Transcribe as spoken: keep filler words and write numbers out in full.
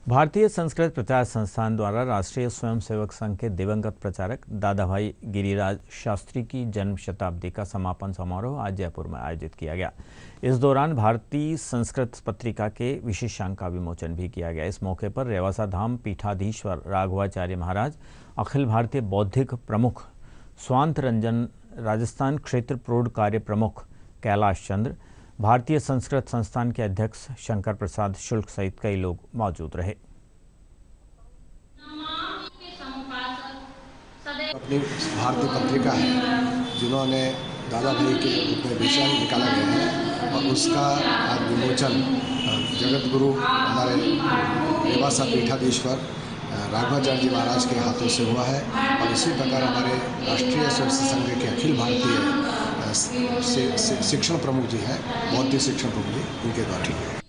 भारतीय संस्कृत प्रचार संस्थान द्वारा राष्ट्रीय स्वयंसेवक संघ के दिवंगत प्रचारक दादा भाई गिरिराज शास्त्री की जन्म शताब्दी का समापन समारोह आज जयपुर में आयोजित किया गया। इस दौरान भारतीय संस्कृत पत्रिका के विशेषांक का विमोचन भी किया गया। इस मौके पर रेवासा धाम पीठाधीश्वर राघवाचार्य महाराज, अखिल भारतीय बौद्धिक प्रमुख स्वांत रंजन, राजस्थान क्षेत्र प्रौढ़ कार्य प्रमुख कैलाश चंद्र, भारतीय संस्कृत संस्थान के अध्यक्ष शंकर प्रसाद शुक्ल सहित कई लोग मौजूद रहे। अपनी भारतीय पत्रिका है जिन्होंने दादा भाई के रूप में विषय निकाला गया है और उसका आज विमोचन जगत गुरु हमारे रेवासा पीठाधीश्वर राघवाचार्य जी महाराज के हाथों से हुआ है। और इसी प्रकार हमारे राष्ट्रीय स्वयंसेवक संघ के अखिल भारतीय शिक्षण प्रमुख जी हैं, बौद्धिक शिक्षण प्रमुख जी, उनके द्वारा।